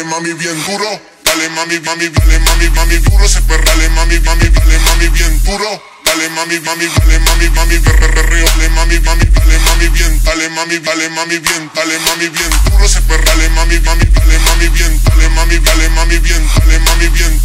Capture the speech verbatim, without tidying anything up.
mami bien duro. Dale mami, mami, dale mami, mami duro se perrale mami, mami, dale mami bien duro. Dale mami, mami, dale mami, mami, berreo, dale mami, mami, dale mami bien, dale mami, dale mami bien, dale mami bien duro se perrale mami, mami, dale mami bien, dale mami, dale mami bien, dale mami bien.